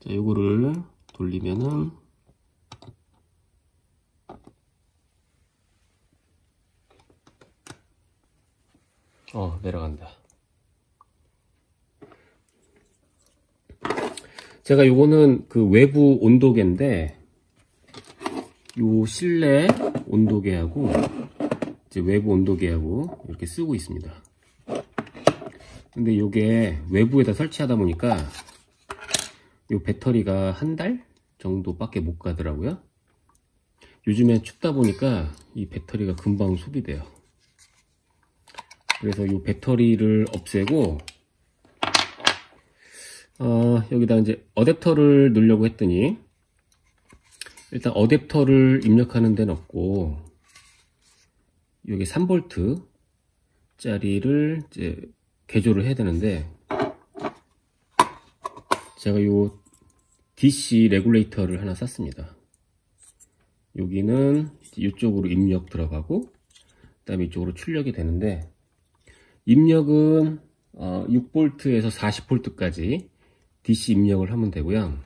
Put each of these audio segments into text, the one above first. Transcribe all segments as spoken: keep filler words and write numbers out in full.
자, 요거를 돌리면은 어 내려간다. 제가 요거는 그 외부 온도계인데 요 실내 온도계하고 이제 외부 온도계하고 이렇게 쓰고 있습니다. 근데 요게 외부에다 설치하다 보니까 요 배터리가 한 달 정도밖에 못 가더라고요. 요즘에 춥다 보니까 이 배터리가 금방 소비돼요. 그래서 이 배터리를 없애고 어, 여기다 이제 어댑터를 넣으려고 했더니 일단 어댑터를 입력하는 데는 없고 여기 삼 볼트 짜리를 이제 개조를 해야 되는데 제가 요 디씨 레귤레이터를 하나 샀습니다. 여기는 이쪽으로 입력 들어가고 그 다음에 이쪽으로 출력이 되는데 입력은 어, 육 볼트에서 사십 볼트까지 디씨 입력을 하면 되고요.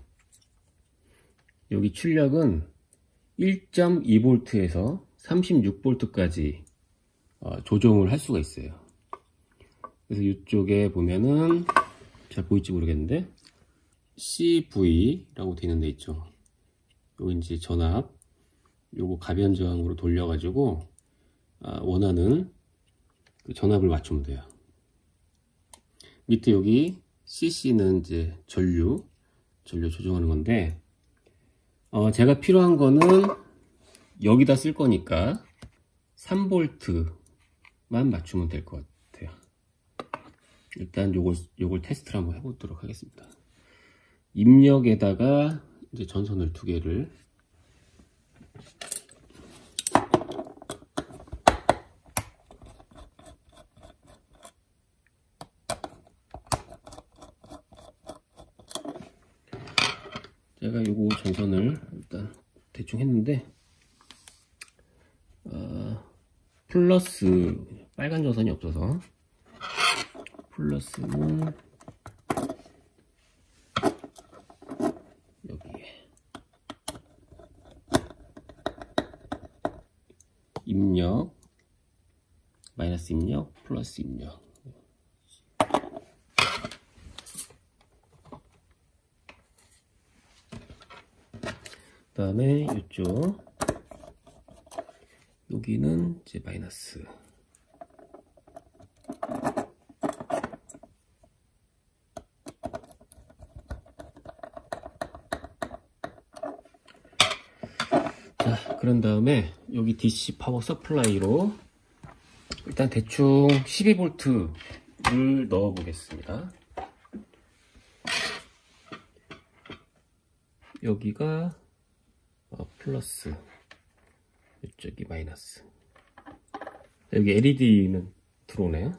여기 출력은 일 점 이 볼트에서 삼십육 볼트까지 어, 조정을 할 수가 있어요. 그래서 이쪽에 보면은 잘 보일지 모르겠는데 씨브이라고 되어 있는 데 있죠. 요거 이제 전압, 요거 가변 저항으로 돌려가지고 아, 원하는 그 전압을 맞추면 돼요. 밑에 여기 씨씨는 이제 전류, 전류 조정하는 건데, 어, 제가 필요한 거는 여기다 쓸 거니까 삼 볼트만 맞추면 될 것 같아요. 일단 요걸, 요걸 테스트를 한번 해보도록 하겠습니다. 입력에다가 이제 전선을 두 개를 제가 요거 전선을 일단 대충 했는데 어, 플러스 빨간 전선이 없어서 플러스는 여기에 입력 마이너스 입력 플러스 입력 그 다음에 이쪽 여기는 이제 마이너스 자 그런 다음에 여기 디씨 파워 서플라이로 일단 대충 십이 볼트를 넣어 보겠습니다. 여기가 어, 플러스 이쪽이 마이너스 여기 엘이디는 들어오네요.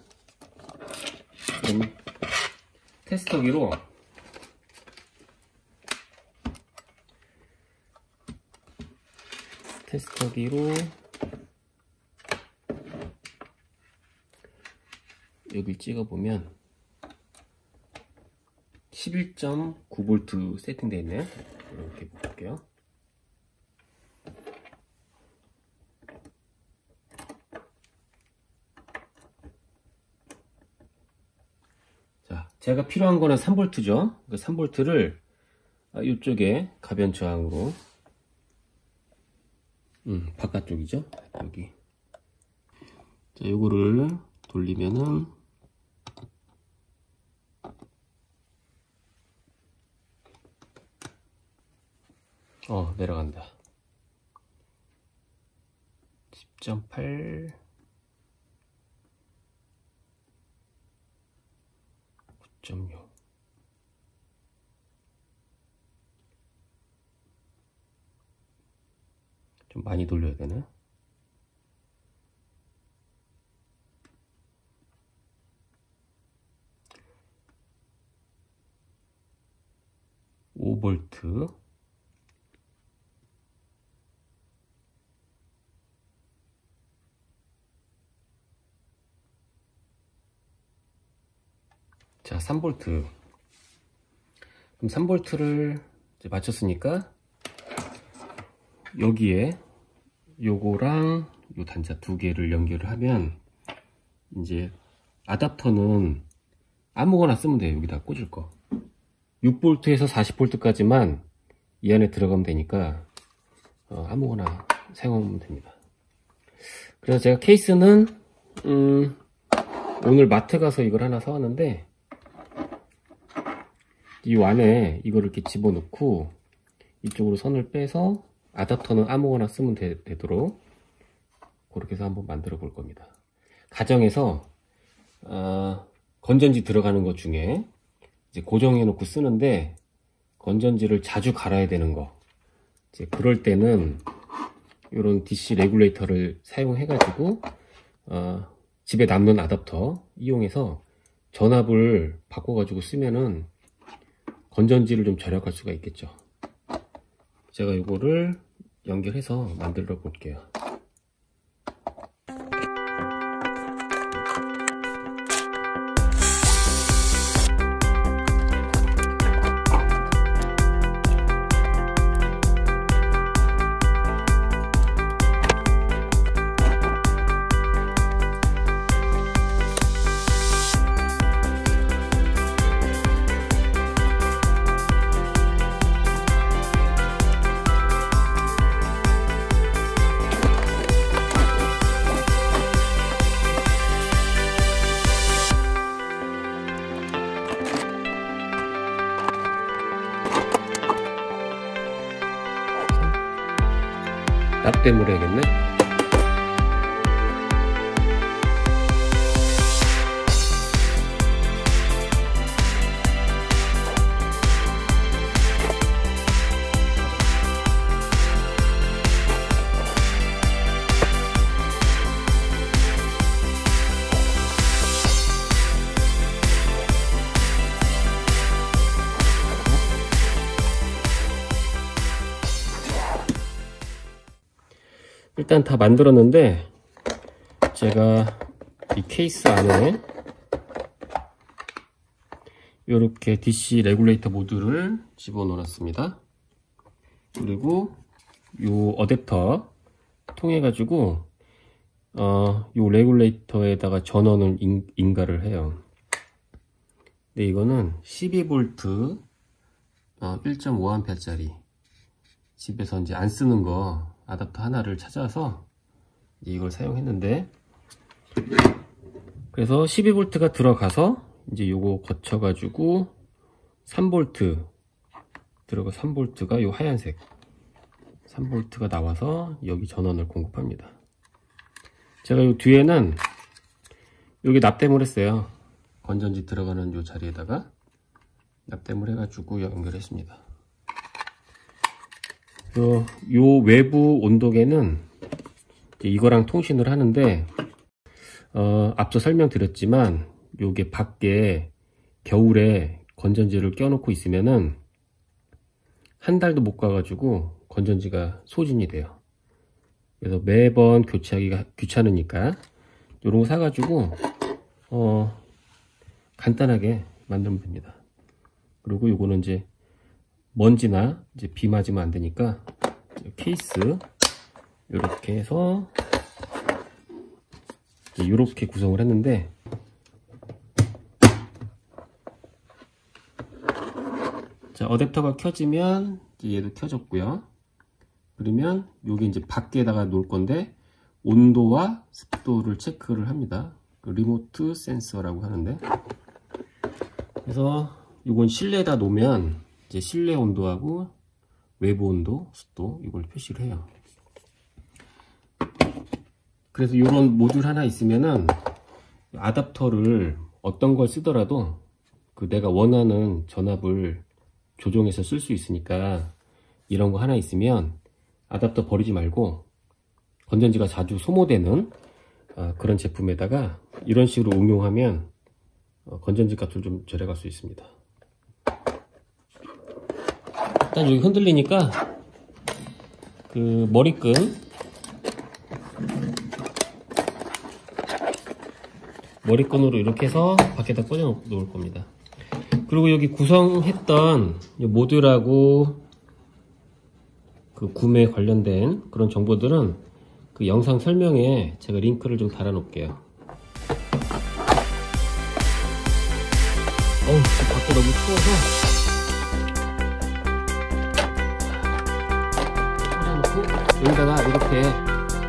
그럼 테스터기로 테스터기로 여기 찍어보면 십일 점 구 볼트 세팅되어 있네요. 이렇게 볼게요. 자, 제가 필요한 거는 삼 볼트죠. 그 삼 볼트를 이쪽에 가변 저항으로 음, 바깥쪽이죠. 여기. 자, 요거를 돌리면은 어, 내려간다. 십 점 팔 구 점 육 좀 많이 돌려야 되나? 오 볼트 자, 삼 볼트 그럼 삼 볼트를 이제 맞췄으니까 여기에 요거랑 요 단자 두 개를 연결을 하면 이제 아답터는 아무거나 쓰면 돼요. 여기다 꽂을 거. 육 볼트에서 사십 볼트까지만 이 안에 들어가면 되니까 어, 아무거나 사용하면 됩니다. 그래서 제가 케이스는 음, 오늘 마트 가서 이걸 하나 사왔는데 이 안에 이거를 이렇게 집어넣고 이쪽으로 선을 빼서 아답터는 아무거나 쓰면 되, 되도록 그렇게 해서 한번 만들어 볼 겁니다. 가정에서 어, 건전지 들어가는 것 중에 이제 고정해 놓고 쓰는데 건전지를 자주 갈아야 되는 거, 이제 그럴 때는 이런 디씨 레귤레이터를 사용해 가지고 어, 집에 남는 아답터 이용해서 전압을 바꿔 가지고 쓰면은 건전지를 좀 절약할 수가 있겠죠. 제가 이거를 연결해서 만들어 볼게요. 납땜을 해야겠네. 일단 다 만들었는데 제가 이 케이스 안에 이렇게 디씨 레귤레이터 모듈을 집어넣었습니다. 그리고 요 어댑터 통해 가지고 어, 요 레귤레이터에다가 전원을 인, 인가를 해요. 근데 이거는 십이 볼트 어, 일 점 오 암페어짜리 집에서 이제 안 쓰는 거 아답터 하나를 찾아서 이걸 사용했는데, 그래서 십이 볼트가 들어가서 이제 요거 거쳐 가지고 삼 볼트 들어가 삼 볼트가 요 하얀색 삼 볼트가 나와서 여기 전원을 공급합니다. 제가 요 뒤에는 여기 납땜을 했어요. 건전지 들어가는 요 자리에다가 납땜을 해가지고 연결했습니다. 요, 요 외부 온도계는 이거랑 통신을 하는데 어, 앞서 설명드렸지만 요게 밖에 겨울에 건전지를 껴놓고 있으면은 한 달도 못 가가지고 건전지가 소진이 돼요. 그래서 매번 교체하기가 귀찮으니까 요런 거 사가지고 어, 간단하게 만들면 됩니다. 그리고 요거는 이제 먼지나 이제 비 맞으면 안 되니까 케이스 이렇게 해서 이렇게 구성을 했는데, 자 어댑터가 켜지면 이제 얘도 켜졌고요. 그러면 여기 이제 밖에다가 놓을 건데 온도와 습도를 체크를 합니다. 그 리모트 센서라고 하는데, 그래서 이건 실내에다 놓으면 이제 실내 온도하고 외부 온도, 습도 이걸 표시를 해요. 그래서 이런 모듈 하나 있으면은 아답터를 어떤 걸 쓰더라도 그 내가 원하는 전압을 조정해서 쓸 수 있으니까 이런 거 하나 있으면 아답터 버리지 말고 건전지가 자주 소모되는 그런 제품에다가 이런 식으로 응용하면 건전지 값을 좀 절약할 수 있습니다. 일단 여기 흔들리니까 그 머리끈 머리끈으로 이렇게 해서 밖에다 꽂아 놓을 겁니다. 그리고 여기 구성했던 모듈하고 그 구매 관련된 그런 정보들은 그 영상 설명에 제가 링크를 좀 달아 놓을게요. 어우, 지금 밖에 너무 추워서 꽂아놓고 여기다가 이렇게